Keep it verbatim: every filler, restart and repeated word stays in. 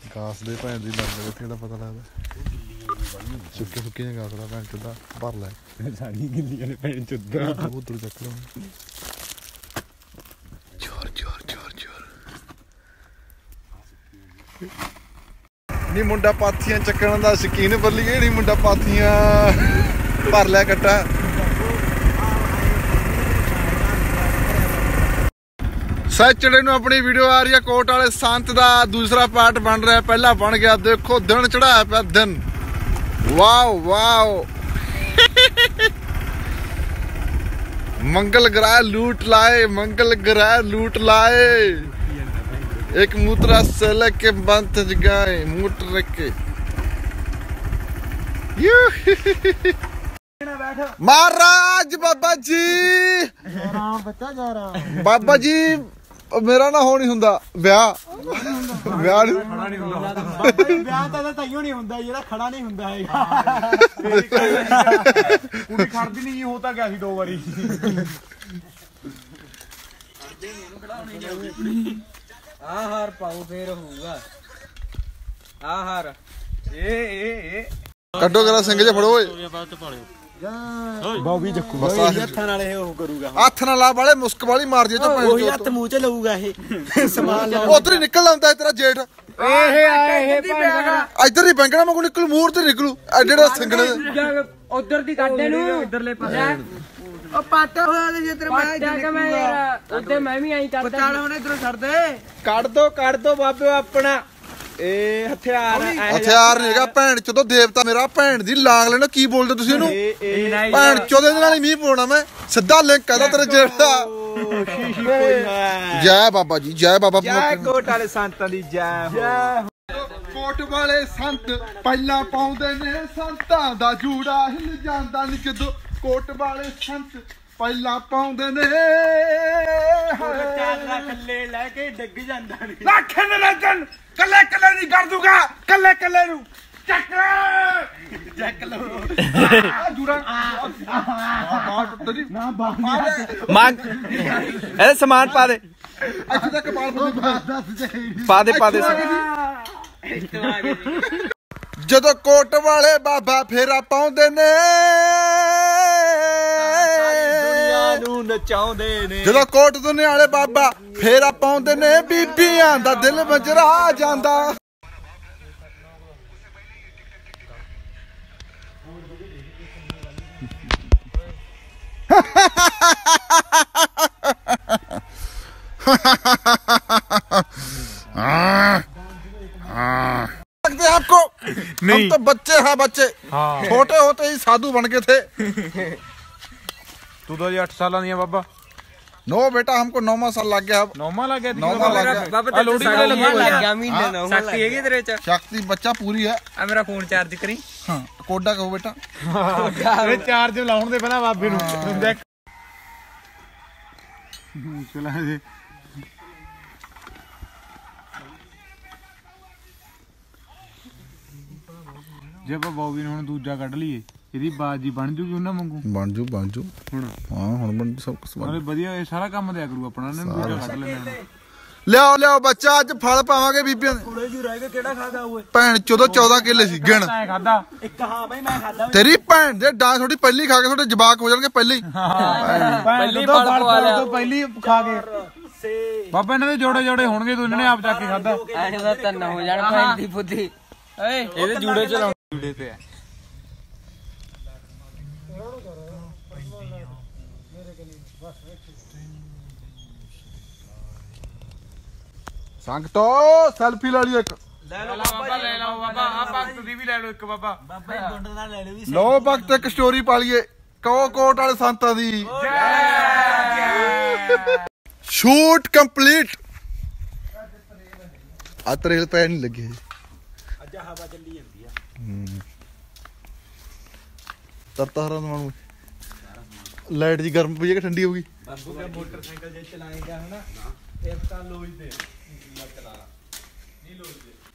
घास दे भैन दी लग इत्थे दा पता लगदा सुक्के सुक्के घास दा भैन चुदा भर लै सारी गिल्लियां ने भैन चुदा उधर चक लो जोर जोर जोर जोर नी मुंडा पाथियां चक्कण दा शकीन बल्लीए नी मुंडा पाथियां भर लै कट्टा सैटरडे नूं अपनी वीडियो आ रही है कोट वाले संत दा दूसरा पार्ट बन रहा है पहला बन गया देखो दिन चढ़ाया पिया दिन वाओ वाओ मंगल ग्रह लूट लाए मंगल ग्रह लूट लाए एक मूत्रा से लेके बंत जगाए मूत्र के महाराज बाबा जी बच्चा जा रहा बाबा जी मेरा ना हो नहीं हुंदा ब्याह ब्याह नहीं खड़ा नहीं हुंदा बाबा जी ब्याह ਤਾਂ ਤਾਈਓ ਨਹੀਂ ਹੁੰਦਾ ਜਿਹੜਾ ਖੜਾ ਨਹੀਂ ਹੁੰਦਾ ਹੈਗਾ ਕੁੜੀ ਖੜਦੀ ਨਹੀਂ ਹੋ ਤਾਂ ਗਿਆ ਸੀ ਦੋ ਵਾਰੀ ਆ ਹਾਰ ਪਾਉ ਫੇਰ ਹੋਊਗਾ ਆ ਹਾਰ ਏ ਏ ਏ ਕੱਢੋ ਜਰਾ ਸਿੰਘ ਜੇ ਫੜੋ ਓਏ ਬੌਬੀ ਚੱਕੂ ਬਸ ਹੱਥਾਂ ਨਾਲ ਇਹ ਉਹ ਕਰੂਗਾ ਹੱਥ ਨਾਲ ਲਾ ਵਾਲੇ ਮੁਸਕ ਵਾਲੀ ਮਾਰ ਜੇ ਤਾਂ ਉਹੀ ਹੱਥ ਮੂੰਹ ਚ ਲਊਗਾ ਇਹ ਸਮਾਨ ਉਧਰ ਹੀ ਨਿਕਲ ਆਉਂਦਾ ਤੇਰਾ ਜੇਠ ਇਹ ਆ ਇਹ ਭਾਂਡਾ ਇੱਧਰ ਹੀ ਬੈਂਕਣਾ ਮੈਂ ਕੋ ਨਿਕਲ ਮੂਰ ਤੇ ਨਿਕਲੂ ਐ ਜਿਹੜਾ ਸਿੰਘਣੇ ਉਧਰ ਦੀ ਕੱਢੇ ਨੂੰ ਉਧਰਲੇ ਪਾਸੇ ਉਹ ਪਾਟਾ ਹੋਇਆ ਤੇ ਜੇ ਤੇਰੇ ਮੈਂ ਪਾਟਾ ਕਿ ਮੈਂ ਯਾਰ ਉੱਤੇ ਮੈਂ ਵੀ ਆਈ ਕਰਦਾ ਪਤਾਲ ਹੁਣ ਇਧਰੋਂ ਛੱਡ ਦੇ ਕੱਢ ਦੋ ਕੱਢ ਦੋ ਬਾਬਿਓ ਆਪਣਾ ਇਹ ਹਥਿਆਰ ਹਥਿਆਰ ਨਹੀਂ ਹੈਗਾ ਭੈਣ ਚੋਦੋ ਦੇਵਤਾ ਮੇਰਾ ਭੈਣ ਦੀ ਲਾਗ ਲੈਣਾ ਕੀ ਬੋਲਦੇ ਤੁਸੀਂ ਇਹਨੂੰ ਭੈਣ ਚੋਦੇ ਨਾਲ ਹੀ ਮੀਂਹ ਪਾਉਣਾ ਮੈਂ ਸਿੱਧਾ ਲਿੰਕ ਕਰਦਾ ਤੇਰੇ ਜੇਠ ਦਾ ਜੈ ਬਾਬਾ ਜੀ ਜੈ ਬਾਬਾ ਜੈ ਕੋਟ ਵਾਲੇ ਸੰਤਾਂ ਦੀ ਜੈ ਜੈ ਕੋਟ ਵਾਲੇ ਸੰਤ ਪਹਿਲਾਂ ਪਾਉਂਦੇ ਨੇ ਸੰਤਾਂ ਦਾ ਜੂੜਾ ਹਿੱਲ ਜਾਂਦਾ ਨੀ ਕਿਦੋਂ ਕੋਟ ਵਾਲੇ ਸੰਤ ਪਹਿਲਾਂ ਪਾਉਂਦੇ ਨੇ ਚਾਦਰਾ ਥੱਲੇ ਲੈ ਕੇ ਡਿੱਗ ਜਾਂਦਾ ਨਹੀਂ ਲੱਖ ਨਰਜਨ ਕੱਲੇ ਕੱਲੇ ਨਹੀਂ ਕਰ ਦੂਗਾ ਕੱਲੇ ਕੱਲੇ ਨੂੰ ਚੱਕ ਚੱਕ ਲਓ ਆ ਜੂੜਾ ਬਾਹਰ ਤੇਰੀ ਨਾ ਬਾਹਰ ਮੰਗ ਇਹ ਸਮਾਨ ਪਾ ਦੇ ਇੱਥੇ ਤੱਕ ਬਾਲ ਪਾ ਦੇ ਪਾ ਦੇ ਜਦੋਂ ਕੋਟ ਵਾਲੇ ਬਾਬਾ ਫੇਰਾ ਪਾਉਂਦੇ ਨੇ ਨੂੰ ਨਚਾਉਂਦੇ ਨੇ ਜਦੋਂ ਕੋਟ ਦੁਨੀਆ ਵਾਲੇ ਬਾਬਾ ਫੇਰਾ ਪਾਉਂਦੇ ਨੇ ਬੀਬੀਆਂ ਦਾ ਦਿਲ ਮਜਰਾ ਜਾਂਦਾ लगते आपको नहीं हम तो बच्चे हैं बच्चे हाँ। छोटे होते ही साधु बन के थे तू दो हजार आठ साल दिया बाबा नो बेटा हमको नौवा साल लग गया अब नौवा लग गया नौवा लग गया बाबा लोड़ी लग गया महीने नौ शक्ति है तेरे च शक्ति बच्चा पूरी है आ मेरा फोन चार्ज करी हां कोडा कहो बेटा अरे चार्ज लाउन दे पहला बाबे नु देख चला दे ਜੇ ਆਪਾਂ ਬੌਬੀ ਨੂੰ ਹੁਣ ਦੂਜਾ ਕੱਢ ਲਈਏ ਇਹਦੀ ਬਾਜੀ ਬਣ ਜੂਗੀ ਉਹਨਾਂ ਵਾਂਗੂ ਬਣ ਜੂ ਬਣ ਜੂ ਹੁਣ ਹਾਂ ਹੁਣ ਬਣ ਸਭ ਕੁਝ ਬਣ ਵਧੀਆ ਇਹ ਸਾਰਾ ਕੰਮ ਦਿਆ ਕਰੂ ਆਪਣਾ ਇਹਨਾਂ ਨੂੰ ਦੂਜਾ ਕੱਢ ਲੈਣਾ ਲਿਆਓ ਲਿਆਓ ਬੱਚਾ ਅੱਜ ਫਲ ਪਾਵਾਂਗੇ ਬੀਬੀਆਂ ਦੇ ਕੋਲੇ ਜੂ ਰਹਿ ਕੇ ਕਿਹੜਾ ਖਾਦਾ ਓਏ ਭੈਣ ਚੋਦੋ ਚੌਦਾਂ ਕਿੱਲੇ ਸੀ ਗਿਣ ਮੈਂ ਖਾਦਾ ਇੱਕ ਹਾਂ ਬਈ ਮੈਂ ਖਾਦਾ ਤੇਰੀ ਭੈਣ ਦੇ ਡਾਂ ਥੋੜੀ ਪਹਿਲੀ ਖਾ ਕੇ ਤੁਹਾਡੇ ਜਵਾਕ ਹੋ ਜਾਣਗੇ ਪਹਿਲੇ ਪਹਿਲੀ ਫਲ ਪਵਾ ਲਿਆ ਪਹਿਲੀ ਖਾ ਕੇ ਬਾਬਾ ਇਹਨਾਂ ਦੇ ਜੋੜੇ ਜੋੜੇ ਹੋਣਗੇ ਤੂੰ ਇਹਨਾਂ ਨੇ ਆਪ ਚੱਕ ਕੇ ਖਾਦਾ ਐਂ ਦਾ ਤਨ ਹੋ ਜਾਣ ਭੈਣ ਦੀ ਬੁੱਧੀ ਓਏ ਇਹਦੇ ਜੂੜੇ ਚ ਲਾਉਣ ਜੂੜੇ ਤੇ ਆ ਸੰਗਤੋ ਸੈਲਫੀ ਲੈ ਲਈ ਇੱਕ ਲੈ ਲਓ ਬਾਬਾ ਲੈ ਲਓ ਬਾਬਾ ਆ ਭਗਤ ਦੀ ਵੀ ਲੈ ਲਓ ਇੱਕ ਬਾਬਾ ਬਾਬਾ ਜੀ ਗੁੰਡ ਨਾਲ ਲੈ ਲਈ ਲੋ ਭਗਤ ਇੱਕ ਸਟੋਰੀ ਪਾ ਲਈਏ ਕਹੋ ਕੋਟ ਵਾਲੇ ਸੰਤਾਂ ਦੀ ਸ਼ੂਟ ਕੰਪਲੀਟ ਆ ਤਰੇਲ ਪੈ ਨਹੀਂ ਲੱਗੇ ਅੱਜ ਹਵਾ ਚੱਲੀ ਜਾਂਦੀ ਆ ਤਰਤਾ ਹਰਾਂ ਨੂੰ ਲਾਈਟ ਜੀ ਗਰਮ ਪਈ ਹੈ ਕਿ ਠੰਡੀ ਹੋ ਗਈ ਬਾਬੂ ਦਾ ਮੋਟਰਸਾਈਕਲ ਜੇ ਚਲਾਏਗਾ ਹਨਾ ਇਸ ਤਾਂ ਲੋਜ ਦੇ ਚਲਾ ਨਹੀਂ ਲੋਜ ਦੇ